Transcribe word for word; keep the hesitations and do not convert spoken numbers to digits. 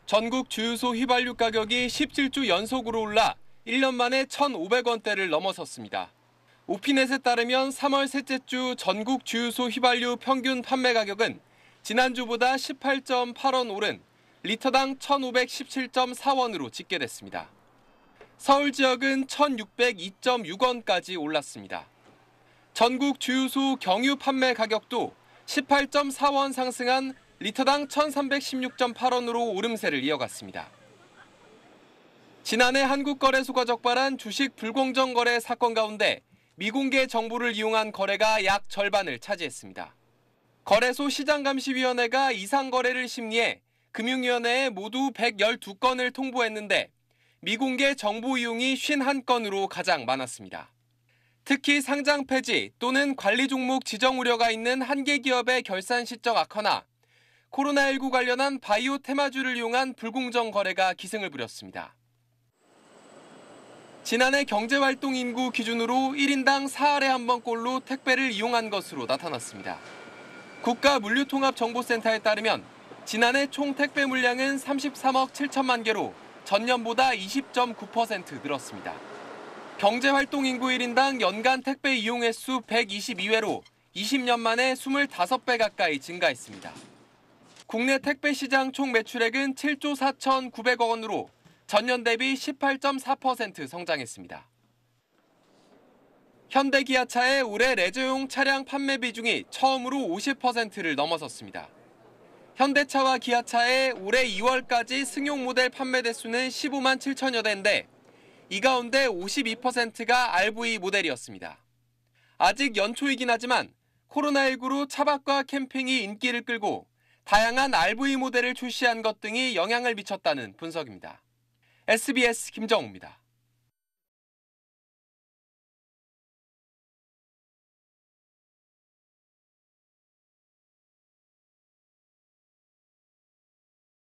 전국 주유소 휘발유 가격이 십칠 주 연속으로 올라 일 년 만에 천오백 원대를 넘어섰습니다. 오피넷에 따르면 삼월 셋째 주 전국 주유소 휘발유 평균 판매 가격은 지난주보다 십팔 점 팔 원 오른 리터당 천오백십칠 점 사 원으로 집계됐습니다. 서울 지역은 천육백이 점 육 원까지 올랐습니다. 전국 주유소 경유 판매 가격도 십팔 점 사 원 상승한 리터당 천삼백십육 점 팔 원으로 오름세를 이어갔습니다. 지난해 한국거래소가 적발한 주식 불공정 거래 사건 가운데 미공개 정보를 이용한 거래가 약 절반을 차지했습니다. 거래소 시장감시위원회가 이상 거래를 심리해 금융위원회에 모두 백십이 건을 통보했는데 미공개 정보 이용이 오십일 건으로 가장 많았습니다. 특히 상장 폐지 또는 관리 종목 지정 우려가 있는 한계 기업의 결산 실적 악화나 코로나십구 관련한 바이오 테마주를 이용한 불공정 거래가 기승을 부렸습니다. 지난해 경제활동 인구 기준으로 일 인당 사흘에 한 번꼴로 택배를 이용한 것으로 나타났습니다. 국가물류통합정보센터에 따르면 지난해 총 택배 물량은 삼십삼억 칠천만 개로 전년보다 이십 점 구 퍼센트 늘었습니다. 경제활동 인구 일 인당 연간 택배 이용 횟수 백이십이 회로 이십 년 만에 이십오 배 가까이 증가했습니다. 국내 택배 시장 총 매출액은 칠조 사천구백억 원으로 전년 대비 십팔 점 사 퍼센트 성장했습니다. 현대기아차의 올해 레저용 차량 판매 비중이 처음으로 오십 퍼센트를 넘어섰습니다. 현대차와 기아차의 올해 이월까지 승용 모델 판매 대수는 십오만 칠천여 대인데 이 가운데 오십이 퍼센트가 알브이 모델이었습니다. 아직 연초이긴 하지만 코로나십구로 차박과 캠핑이 인기를 끌고 다양한 알브이 모델을 출시한 것 등이 영향을 미쳤다는 분석입니다. 에스비에스 김정우입니다.